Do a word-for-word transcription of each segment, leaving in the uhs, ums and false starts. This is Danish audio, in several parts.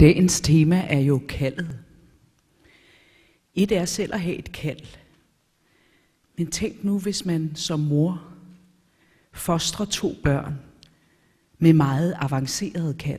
Dagens tema er jo kaldet. Et er selv at have et kald. Men tænk nu, hvis man som mor fostrer to børn med meget avanceret kald.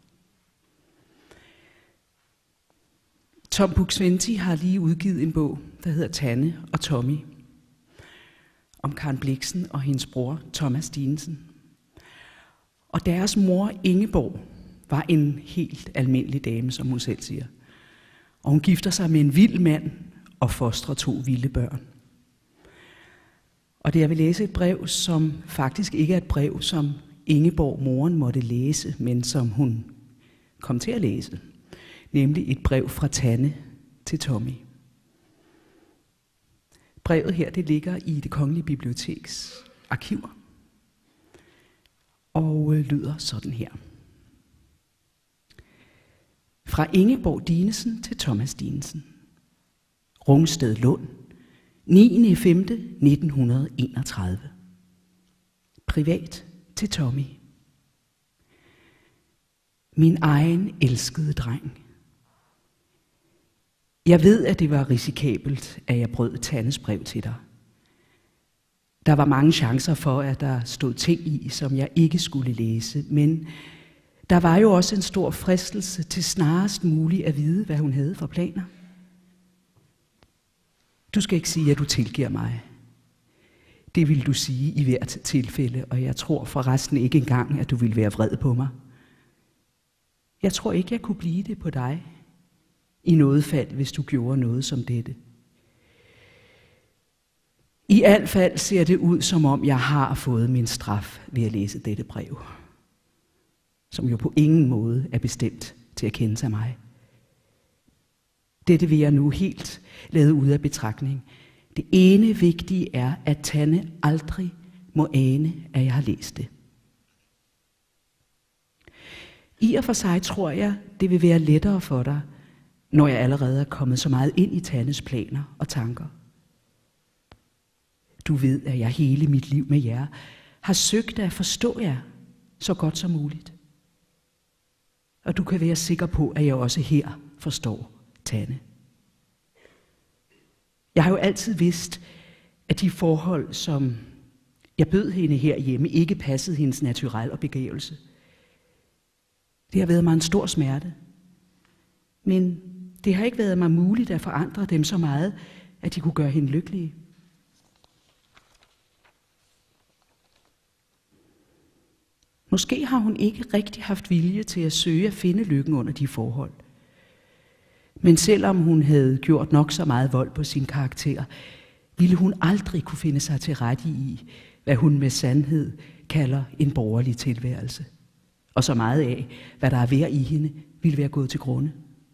Tom Buk-Swienty har lige udgivet en bog, der hedder Tanne og Tommy, om Karen Blixen og hendes bror Thomas Dinesen. Og deres mor Ingeborg var en helt almindelig dame, som hun selv siger. Og hun gifter sig med en vild mand og fostrer to vilde børn. Og det jeg vil læse et brev, som faktisk ikke er et brev, som Ingeborg, moren, måtte læse, men som hun kom til at læse. Nemlig et brev fra Tanne til Tommy. Brevet her, det ligger i Det Kongelige Biblioteks arkiver. Og øh, lyder sådan her. Fra Ingeborg Dinesen til Thomas Dinesen. Rungsted Lund, niende femte nitten enogtredive. Privat til Tommy. Min egen elskede dreng. Jeg ved, at det var risikabelt, at jeg brød Tannes brev til dig. Der var mange chancer for, at der stod ting i, som jeg ikke skulle læse, men der var jo også en stor fristelse til snarest muligt at vide, hvad hun havde for planer. Du skal ikke sige, at du tilgiver mig. Det vil du sige i hvert tilfælde, og jeg tror forresten ikke engang, at du vil være vred på mig. Jeg tror ikke, jeg kunne blive det på dig, i noget fald, hvis du gjorde noget som dette. I alt fald ser det ud, som om jeg har fået min straf ved at læse dette brev, som jo på ingen måde er bestemt til at kende sig mig. Dette vil jeg nu helt lade ud af betragtning. Det ene vigtige er, at Tanne aldrig må ane, at jeg har læst det. I og for sig tror jeg, det vil være lettere for dig, når jeg allerede er kommet så meget ind i Tannes planer og tanker. Du ved, at jeg hele mit liv med jer har søgt at forstå jer så godt som muligt. Og du kan være sikker på, at jeg også her forstår Tanne. Jeg har jo altid vidst, at de forhold, som jeg bød hende herhjemme, ikke passede hendes naturel og begævelse. Det har været mig en stor smerte. Men det har ikke været mig muligt at forandre dem så meget, at de kunne gøre hende lykkelig. Måske har hun ikke rigtig haft vilje til at søge at finde lykken under de forhold. Men selvom hun havde gjort nok så meget vold på sin karakter, ville hun aldrig kunne finde sig til rette i, hvad hun med sandhed kalder en borgerlig tilværelse. Og så meget af, hvad der er værd i hende, ville være gået til grunde.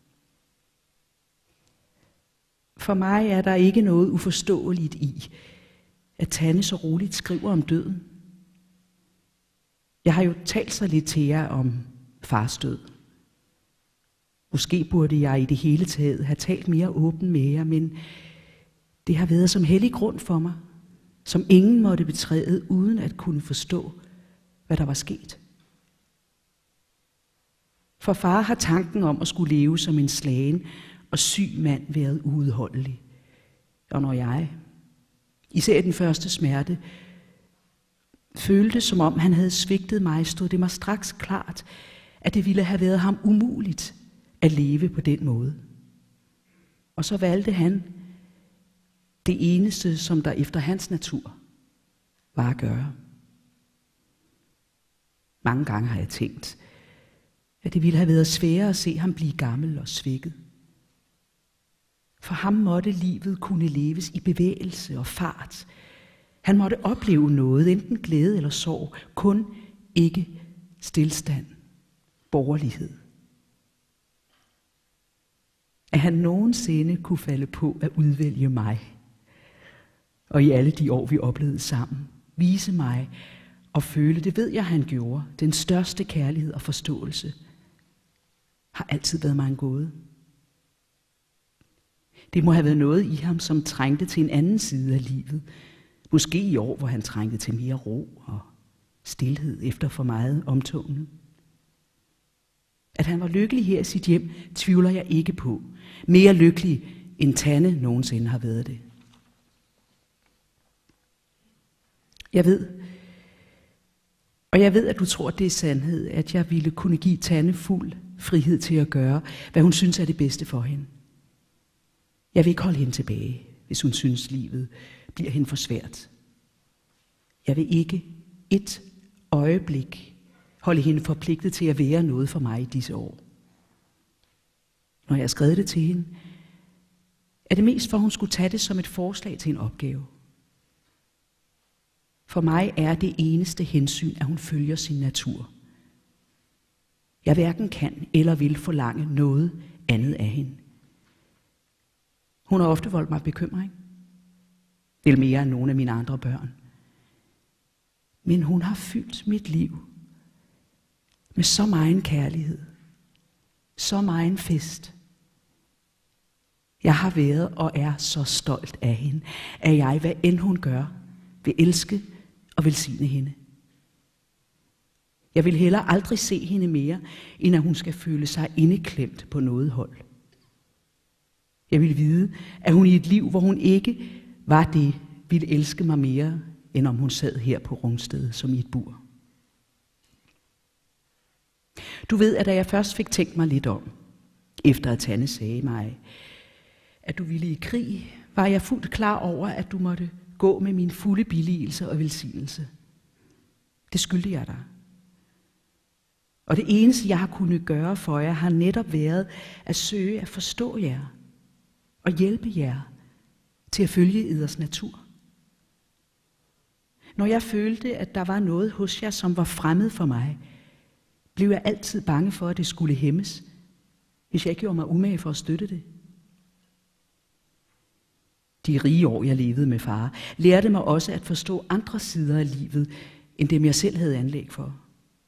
For mig er der ikke noget uforståeligt i, at Tanne så roligt skriver om døden. Jeg har jo talt så lidt til jer om fars død. Måske burde jeg i det hele taget have talt mere åbent med jer, men det har været som hellig grund for mig, som ingen måtte betræde uden at kunne forstå, hvad der var sket. For far har tanken om at skulle leve som en slagen og syg mand været uudholdelig. Og når jeg, især den første smerte, følte som om han havde svigtet mig, stod det mig straks klart, at det ville have været ham umuligt at leve på den måde. Og så valgte han det eneste, som der efter hans natur var at gøre. Mange gange har jeg tænkt, at det ville have været sværere at se ham blive gammel og svækket. For ham måtte livet kunne leves i bevægelse og fart. Han måtte opleve noget, enten glæde eller sorg, kun ikke stilstand, borgerlighed. At han nogensinde kunne falde på at udvælge mig, og i alle de år, vi oplevede sammen, vise mig og føle, det ved jeg, han gjorde, den største kærlighed og forståelse, har altid været mig en gåde. Det må have været noget i ham, som trængte til en anden side af livet. Måske i år, hvor han trængte til mere ro og stilhed efter for meget omtågen. At han var lykkelig her i sit hjem, tvivler jeg ikke på. Mere lykkelig end Tanne nogensinde har været det. Jeg ved, og jeg ved, at du tror, det er sandhed, at jeg ville kunne give Tanne fuld frihed til at gøre, hvad hun synes er det bedste for hende. Jeg vil ikke holde hende tilbage, hvis hun synes, livet bliver hende for svært. Jeg vil ikke et øjeblik holde hende forpligtet til at være noget for mig i disse år. Når jeg har skrevet det til hende, er det mest for, at hun skulle tage det som et forslag til en opgave. For mig er det eneste hensyn, at hun følger sin natur. Jeg hverken kan eller vil forlange noget andet af hende. Hun har ofte voldt mig bekymring. Vel mere end nogle af mine andre børn. Men hun har fyldt mit liv med så megen kærlighed. Så megen fest. Jeg har været og er så stolt af hende, at jeg, hvad end hun gør, vil elske og velsigne hende. Jeg vil heller aldrig se hende mere, end at hun skal føle sig indeklemt på noget hold. Jeg vil vide, at hun i et liv, hvor hun ikke var det, ville elske mig mere, end om hun sad her på Rungsted som i et bur. Du ved, at da jeg først fik tænkt mig lidt om, efter at Tanne sagde mig, at du ville i krig, var jeg fuldt klar over, at du måtte gå med min fulde billigelse og velsignelse. Det skyldte jeg dig. Og det eneste, jeg har kunnet gøre for jer, har netop været at søge at forstå jer og hjælpe jer til at følge eders natur. Når jeg følte, at der var noget hos jer, som var fremmed for mig, blev jeg altid bange for, at det skulle hæmmes, hvis jeg ikke gjorde mig umage for at støtte det. De rige år, jeg levede med far, lærte mig også at forstå andre sider af livet, end dem jeg selv havde anlæg for.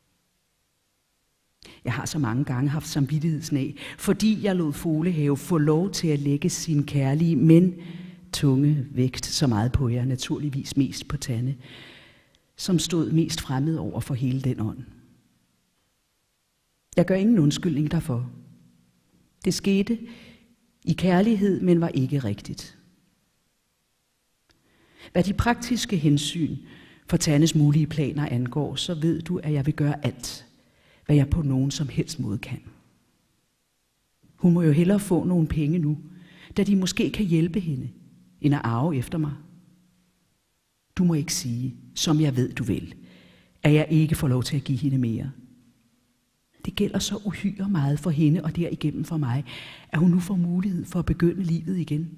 Jeg har så mange gange haft samvittighedsnag, fordi jeg lod Folehave få lov til at lægge sin kærlige, men tunge vægt så meget på jer, naturligvis mest på Tanne, som stod mest fremmed over for hele den ånd. Jeg gør ingen undskyldning derfor. Det skete i kærlighed, men var ikke rigtigt. Hvad de praktiske hensyn for Tannes mulige planer angår, så ved du, at jeg vil gøre alt, hvad jeg på nogen som helst måde kan. Hun må jo hellere få nogle penge nu, da de måske kan hjælpe hende, end at arve efter mig. Du må ikke sige, som jeg ved du vil, at jeg ikke får lov til at give hende mere. Det gælder så uhyre meget for hende og derigennem for mig, at hun nu får mulighed for at begynde livet igen.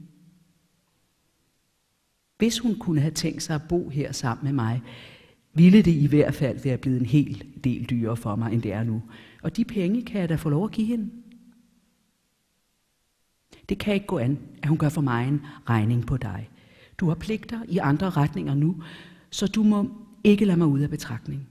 Hvis hun kunne have tænkt sig at bo her sammen med mig, ville det i hvert fald være blevet en hel del dyrere for mig, end det er nu. Og de penge kan jeg da få lov at give hende. Det kan ikke gå an, at hun gør for mig en regning på dig. Du har pligter i andre retninger nu, så du må ikke lade mig ud af betragtning.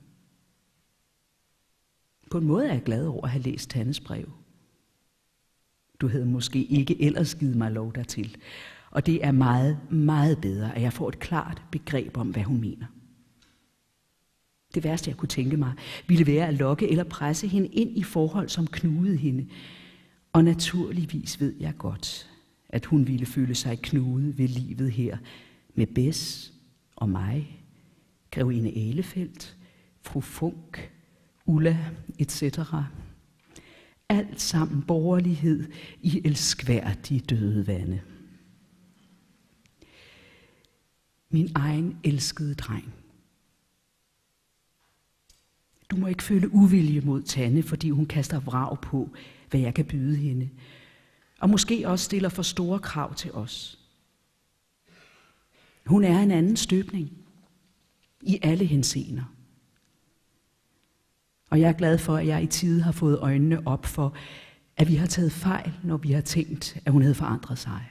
På en måde er jeg glad over at have læst Tannes brev. Du havde måske ikke ellers givet mig lov dertil. Og det er meget, meget bedre, at jeg får et klart begreb om, hvad hun mener. Det værste, jeg kunne tænke mig, ville være at lokke eller presse hende ind i forhold, som knugede hende. Og naturligvis ved jeg godt, at hun ville føle sig knudet ved livet her med Bess og mig, grevinde Ahlefeldt, fru Funk, Ulla et cetera. Alt sammen borgerlighed i elskværdige døde vande. Min egen elskede dreng. Du må ikke føle uvilje mod Tanne, fordi hun kaster vrag på, hvad jeg kan byde hende, og måske også stiller for store krav til os. Hun er en anden støbning i alle henseender. Og jeg er glad for, at jeg i tide har fået øjnene op for, at vi har taget fejl, når vi har tænkt, at hun havde forandret sig.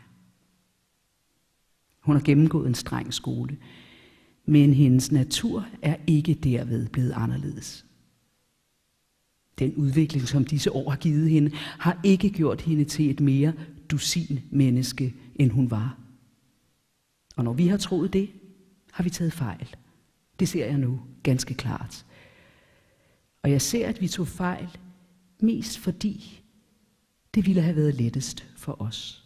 Hun har gennemgået en streng skole, men hendes natur er ikke derved blevet anderledes. Den udvikling, som disse år har givet hende, har ikke gjort hende til et mere dusin menneske, end hun var. Og når vi har troet det, har vi taget fejl. Det ser jeg nu ganske klart. Og jeg ser, at vi tog fejl mest fordi det ville have været lettest for os.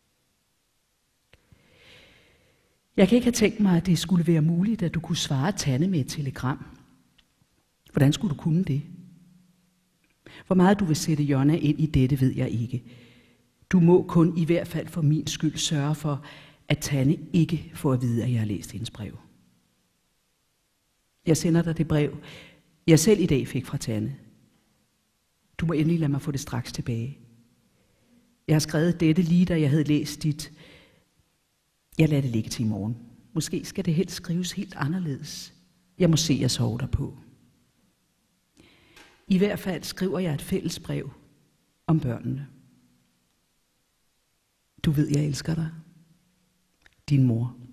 Jeg kan ikke have tænkt mig, at det skulle være muligt, at du kunne svare Tanne med et telegram. Hvordan skulle du kunne det? Hvor meget du vil sætte Jonna ind i dette, ved jeg ikke. Du må kun i hvert fald for min skyld sørge for, at Tanne ikke får at vide, at jeg har læst hendes brev. Jeg sender dig det brev, jeg selv i dag fik fra Tanne. Du må endelig lade mig få det straks tilbage. Jeg har skrevet dette lige, da jeg havde læst dit. Jeg lader det ligge til i morgen. Måske skal det helst skrives helt anderledes. Jeg må se, jeg sover der på. I hvert fald skriver jeg et fælles brev om børnene. Du ved, jeg elsker dig. Din mor.